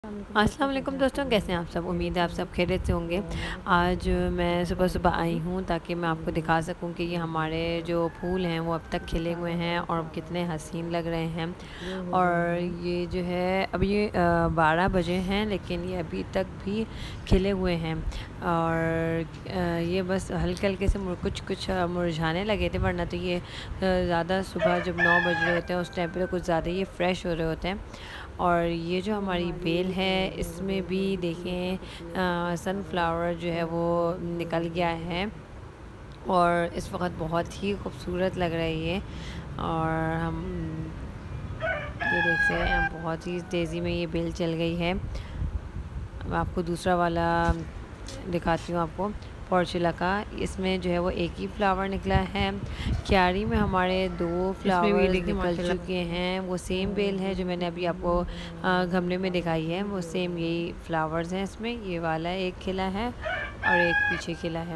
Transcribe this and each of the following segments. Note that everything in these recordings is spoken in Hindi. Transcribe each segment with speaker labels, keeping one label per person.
Speaker 1: अस्सलाम वालेकुम दोस्तों, कैसे हैं आप सब। उम्मीद है आप सब खैरियत से होंगे। आज मैं सुबह सुबह आई हूँ ताकि मैं आपको दिखा सकूँ कि ये हमारे जो फूल हैं वो अब तक खिले हुए हैं और कितने हसीन लग रहे हैं। और ये जो है अभी ये 12 बजे हैं, लेकिन ये अभी तक भी खिले हुए हैं। और ये बस हल्के हल्के से कुछ मुरझाने लगे थे, वरना तो ये ज़्यादा सुबह जब 9 बज रहे होते हैं उस टाइम पे तो कुछ ज़्यादा ये फ्रेश हो रहे होते हैं। और ये जो हमारी बेल है इसमें भी देखें सनफ्लावर जो है वो निकल गया है और इस वक्त बहुत ही खूबसूरत लग रही है। और हम ये देख सकते हैं बहुत ही तेज़ी में ये बेल चल गई है। मैं आपको दूसरा वाला दिखाती हूँ आपको, पॉर्चुला का। इसमें जो है वो एक ही फ्लावर निकला है। क्यारी में हमारे 2 फ्लावर निकल चुके हैं। वो सेम बेल है जो मैंने अभी आपको गमले में दिखाई है, वो सेम यही फ्लावर्स हैं इसमें। ये वाला एक खिला है और एक पीछे खिला है।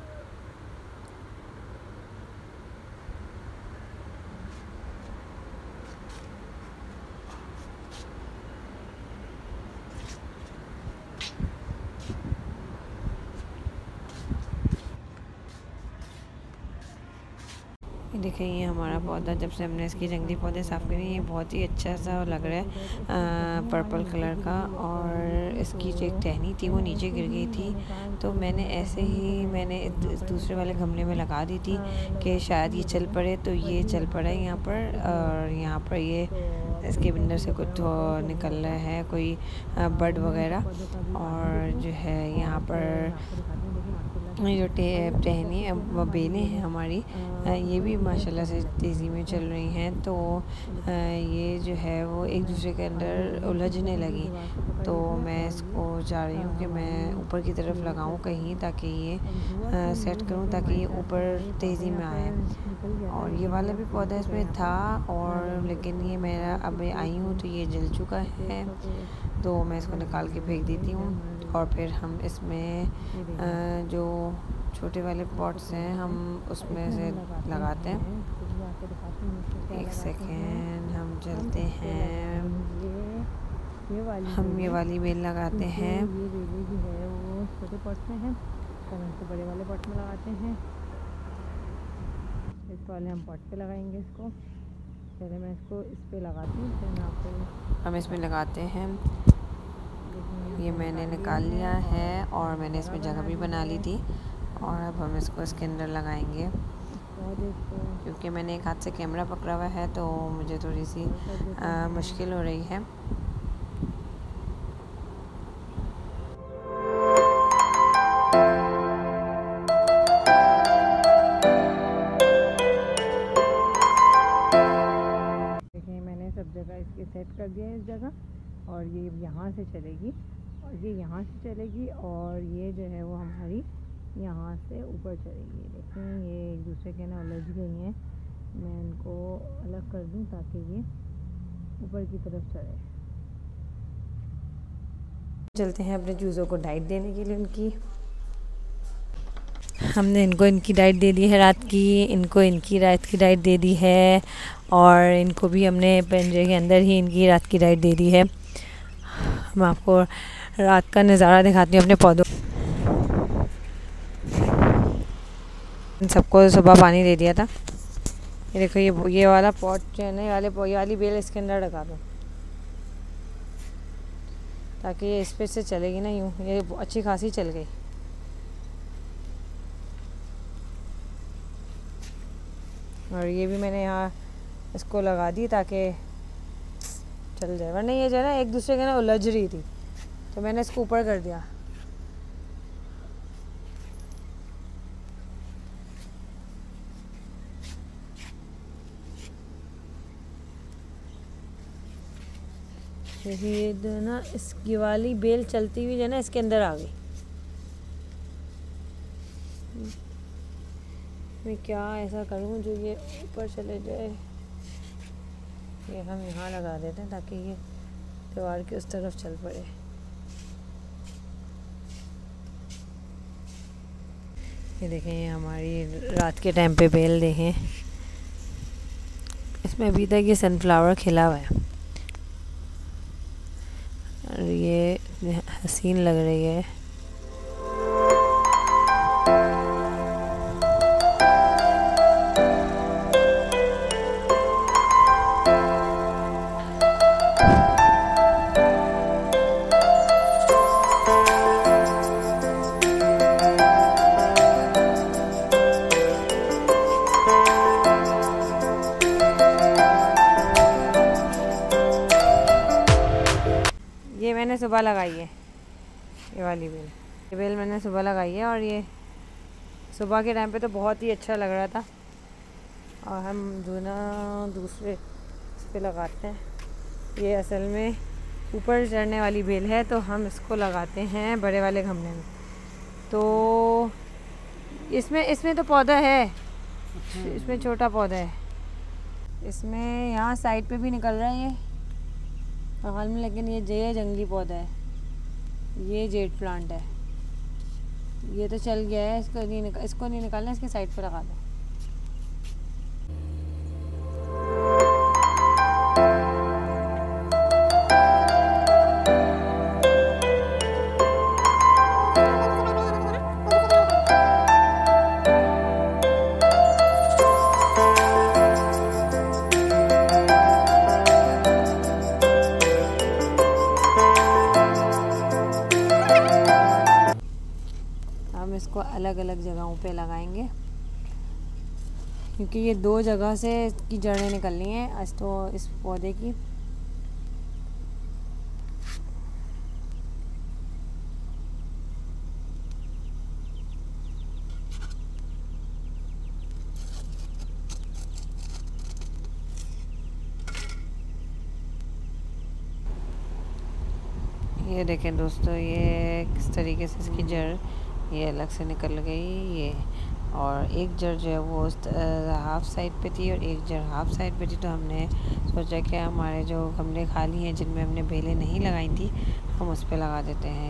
Speaker 1: ये देखें, ये हमारा पौधा जब से हमने इसकी जंगली पौधे साफ़ करे, ये बहुत ही अच्छा सा लग रहा है पर्पल कलर का। और इसकी जो एक टहनी थी वो नीचे गिर गई थी, तो मैंने ऐसे ही इस दूसरे वाले गमले में लगा दी थी कि शायद ये चल पड़े। तो ये चल पड़ा है यहाँ पर। और यहाँ पर ये इसके अंदर से कुछ निकल रहा है, कोई बड वगैरह। और जो है यहाँ पर जो टहनी बेलें हैं हमारी, ये भी माशाल्लाह से तेज़ी में चल रही हैं। तो ये जो है वो एक दूसरे के अंदर उलझने लगी। तो मैं इसको चाह रही हूँ कि मैं ऊपर की तरफ लगाऊँ कहीं, ताकि ये सेट करूँ ताकि ये ऊपर तेज़ी में आए। और ये वाला भी पौधा इसमें था, और लेकिन ये मेरा अब आई हूँ तो ये जल चुका है, तो मैं इसको निकाल के फेंक देती हूँ। और फिर हम इसमें जो छोटे वाले पॉट्स हैं हम उसमें से लगाते हैं। एक सेकेंड, हम चलते हैं, हम ये वाली बेल लगाते हैं।
Speaker 2: ये बेली जो है वो छोटे पॉट में है, तो हम इसको बड़े वाले पॉट में लगाते हैं। इस वाले हम पॉट पे लगाएंगे इसको। पहले मैं इसको इस पे लगाती हूँ, फिर मैं आपको
Speaker 1: हम इसमें लगाते हैं। ये मैंने निकाल लिया है और मैंने इसमें जगह भी बना ली थी। और अब हम इसको इसके अंदर लगाएंगे। क्योंकि मैंने एक हाथ से कैमरा पकड़ा हुआ है तो मुझे थोड़ी सी मुश्किल हो रही है।
Speaker 2: देखिए, मैंने सब जगह इसके सेट कर दिया है इस जगह। और ये यहाँ से चलेगी और ये यहाँ से चलेगी, और ये जो है वो हमारी यहाँ से ऊपर चलेगी। देखें, ये एक दूसरे के ना उलझ गई हैं। मैं इनको अलग कर दूँ ताकि ये ऊपर की तरफ चले।
Speaker 1: चलते हैं अपने चूज़ों को डाइट देने के लिए। उनकी हमने इनको इनकी डाइट दे दी है रात की, इनको इनकी रात की डाइट दे दी है, और इनको भी हमने पिंजरे के अंदर ही इनकी रात की डाइट दे दी है। मैं आपको रात का नज़ारा दिखाती हूँ अपने पौधों। इन सबको सुबह पानी दे दिया था। ये देखो, ये वाला पॉट जो है ना, ये वाली बेल इसके अंदर लगा दो ताकि ये इस पे से चलेगी ना। यूँ ये अच्छी खासी चल गई। और ये भी मैंने यहाँ इसको लगा दी ताकि चल जाए, वरना ये जो है ना एक दूसरे के ना उलझ रही थी, तो मैंने इसको ऊपर कर दिया। ये जो ना इसकी वाली बेल चलती हुई जो ना इसके अंदर आ गई। मैं क्या ऐसा करूँ जो ये ऊपर चले जाए। ये हम यहाँ लगा देते हैं ताकि ये दीवार की उस तरफ चल पड़े। ये देखें, ये हमारी रात के टाइम पे बेल देखें, इसमें अभी तक ये सनफ्लावर खिला हुआ है। और ये हसीन लग रही है। ये मैंने सुबह लगाई है, ये वाली बेल, ये बेल मैंने सुबह लगाई है और ये सुबह के टाइम पे तो बहुत ही अच्छा लग रहा था। और हम जो ना दूसरे इस पे लगाते हैं, ये असल में ऊपर चढ़ने वाली बेल है तो हम इसको लगाते हैं बड़े वाले गमले में। तो इसमें तो पौधा है, इसमें छोटा पौधा है, इसमें यहाँ साइड पे भी निकल रहा है ये हाल में, लेकिन ये जंगली पौधा है, ये जेड प्लांट है, ये तो चल गया है, इसको नहीं निकालना, इसके साइड पे लगा दो। हम इसको अलग अलग जगहों पे लगाएंगे क्योंकि ये 2 जगह से इसकी जड़ें निकलनी है आज तो इस पौधे की। ये देखें दोस्तों, ये किस तरीके से इसकी जड़ ये अलग से निकल गई ये, और एक जड़ जो है वो हाफ साइड पे थी और एक जड़ हाफ साइड पे थी। तो हमने सोचा कि हमारे जो गमले खाली हैं जिनमें हमने बेलें नहीं लगाई थी हम उस पर लगा देते हैं।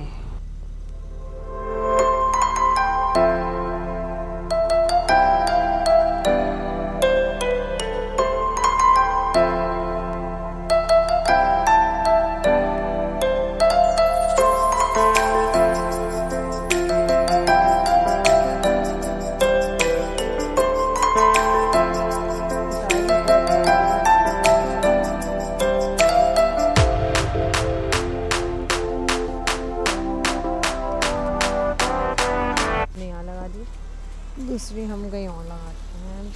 Speaker 1: यहाँ लगा दी, दूसरी हम कहीं और लगाते हैं।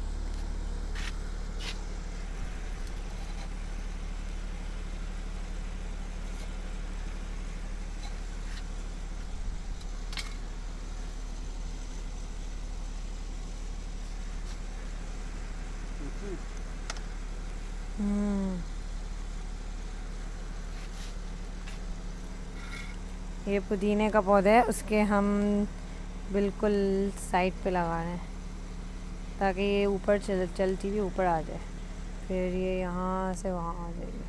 Speaker 1: ये पुदीने का पौधा है, उसके हम बिल्कुल साइड पे लगा रहे हैं ताकि ये ऊपर चलती हुई ऊपर आ जाए, फिर ये यहाँ से वहाँ आ जाएगी।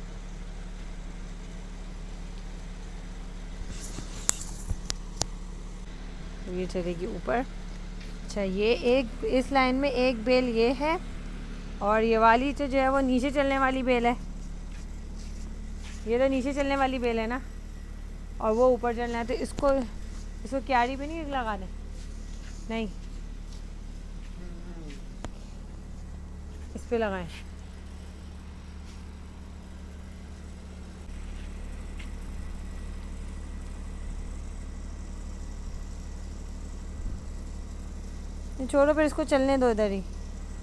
Speaker 1: ये चलेगी ऊपर। अच्छा, ये एक इस लाइन में एक बेल ये है और ये वाली तो जो है वो नीचे चलने वाली बेल है, ये तो नीचे चलने वाली बेल है ना, और वो ऊपर चलना है। तो इसको क्यारी पे नहीं लगाने, नहीं इस पे लगाएं। छोड़ो, फिर इसको चलने दो इधर ही।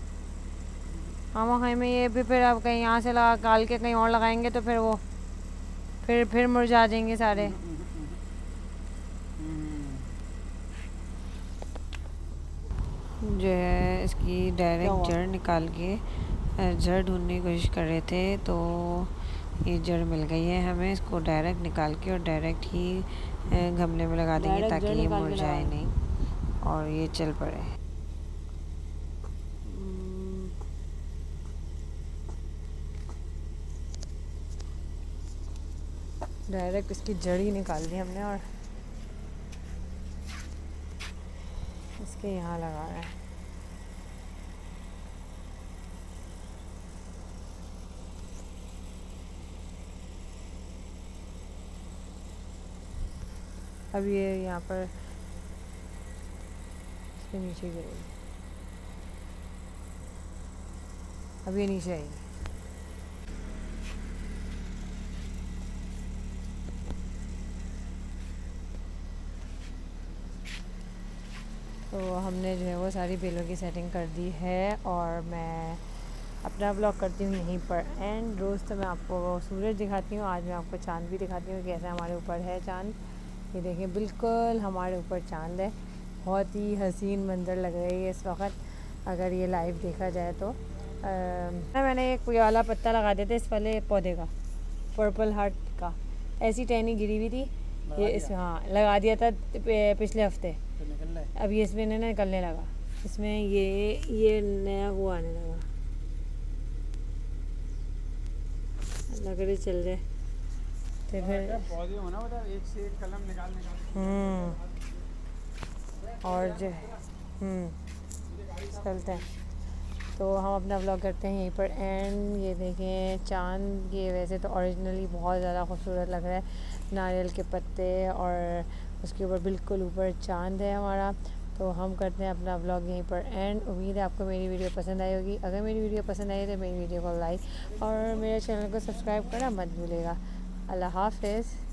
Speaker 1: हम में ये भी फिर अब कहीं यहाँ से लगा काल के कहीं और लगाएंगे तो फिर वो फिर मुरझा जाएंगे सारे। जो है इसकी डायरेक्ट जड़ निकाल के जड़ ढूंढने की कोशिश कर रहे थे तो ये जड़ मिल गई है हमें। इसको डायरेक्ट निकाल के और डायरेक्ट ही गमले में लगा देंगे ताकि ये मुरझाए नहीं और ये चल पड़े। डायरेक्ट इसकी जड़ ही निकाल दी हमने और इसके यहाँ लगा रहे हैं।
Speaker 2: अब ये यहाँ पर इसके नीचे गिरेगी, अब ये नीचे आएगी। तो हमने जो है वो सारी बेलों की सेटिंग कर दी है और मैं अपना ब्लॉग करती हूँ यहीं पर एंड। रोज़ तो मैं आपको सूरज दिखाती हूँ, आज मैं आपको चाँद भी दिखाती हूँ कैसा हमारे ऊपर है चाँद। ये देखें बिल्कुल हमारे ऊपर चाँद है, बहुत ही हसीन मंजर लग रही है इस वक्त अगर ये लाइव देखा जाए तो। मैंने एक ये वाला पत्ता लगा दिया था इस वाले पौधे का, पर्पल हार्ट का, ऐसी टहनी गिरी हुई थी ये इसमें, हाँ लगा दिया था पिछले हफ्ते, अब ये इसमें ना निकलने लगा, इसमें ये नया वो आने लगा, लग रही चल जाए तो फिर
Speaker 3: पौधे होना बता एक से एक कलम निकाल
Speaker 2: और जो चलते हैं। तो हम अपना व्लॉग करते हैं यहीं पर एंड। ये देखें चाँद, ये वैसे तो ओरिजिनली बहुत ज़्यादा खूबसूरत लग रहा है, नारियल के पत्ते और उसके ऊपर बिल्कुल ऊपर चाँद है हमारा। तो हम करते हैं अपना व्लॉग यहीं पर एंड। उम्मीद है आपको मेरी वीडियो पसंद आई होगी, अगर मेरी वीडियो पसंद आई तो मेरी वीडियो को लाइक और मेरे चैनल को सब्सक्राइब करना मत भूलिएगा। अल्लाह हाफ़िज़।